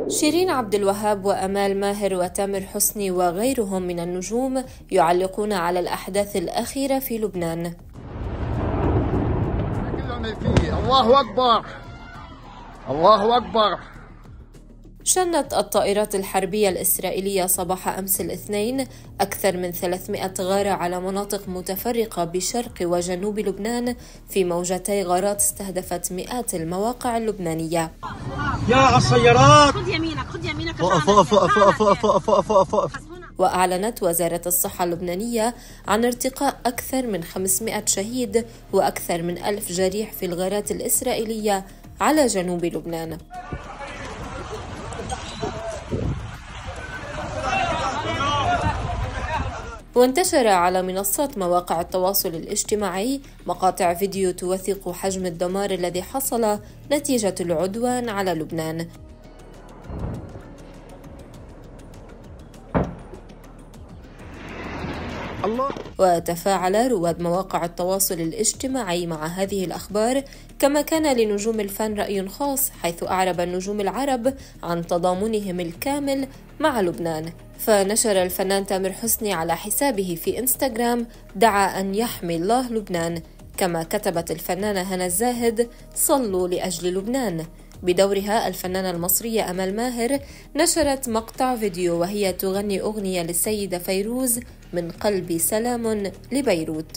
شيرين عبد الوهاب وأمال ماهر وتامر حسني وغيرهم من النجوم يعلقون على الأحداث الأخيرة في لبنان. الله أكبر الله أكبر. شنت الطائرات الحربية الإسرائيلية صباح أمس الاثنين أكثر من 300 غارة على مناطق متفرقة بشرق وجنوب لبنان في موجتي غارات استهدفت مئات المواقع اللبنانية. يا على السيارات، خذ يمينك خذ يمينك. وأعلنت وزارة الصحة اللبنانية عن ارتقاء أكثر من 500 شهيد وأكثر من 1000 جريح في الغارات الإسرائيلية على جنوب لبنان. وانتشر على منصات مواقع التواصل الاجتماعي مقاطع فيديو توثق حجم الدمار الذي حصل نتيجة العدوان على لبنان. وتفاعل رواد مواقع التواصل الاجتماعي مع هذه الأخبار، كما كان لنجوم الفن رأي خاص، حيث أعرب النجوم العرب عن تضامنهم الكامل مع لبنان. فنشر الفنان تامر حسني على حسابه في إنستغرام دعا أن يحمي الله لبنان، كما كتبت الفنانة هنا الزاهد صلوا لأجل لبنان. بدورها الفنانة المصرية أمال ماهر نشرت مقطع فيديو وهي تغني أغنية للسيدة فيروز من قلبي سلام لبيروت.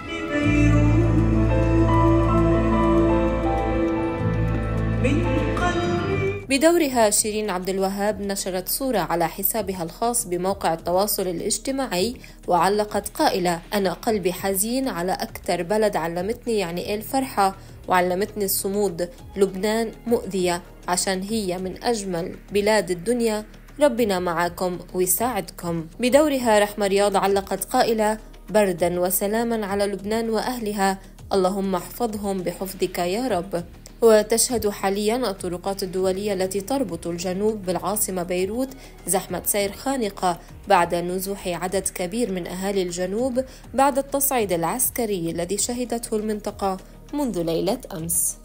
بدورها شيرين عبد الوهاب نشرت صورة على حسابها الخاص بموقع التواصل الاجتماعي وعلقت قائلة: أنا قلبي حزين على أكثر بلد علمتني يعني إيه الفرحة وعلمتني الصمود. لبنان مؤذية عشان هي من أجمل بلاد الدنيا، ربنا معاكم ويساعدكم. بدورها رحمة رياض علقت قائلة: بردا وسلاما على لبنان وأهلها، اللهم احفظهم بحفظك يا رب. وتشهد حاليا الطرقات الدولية التي تربط الجنوب بالعاصمة بيروت زحمة سير خانقة بعد نزوح عدد كبير من أهالي الجنوب بعد التصعيد العسكري الذي شهدته المنطقة منذ ليلة أمس.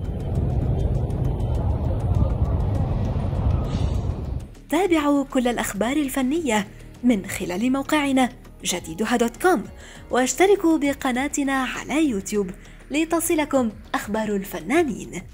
تابعوا كل الأخبار الفنية من خلال موقعنا جديدها.com، واشتركوا بقناتنا على يوتيوب لتصلكم أخبار الفنانين.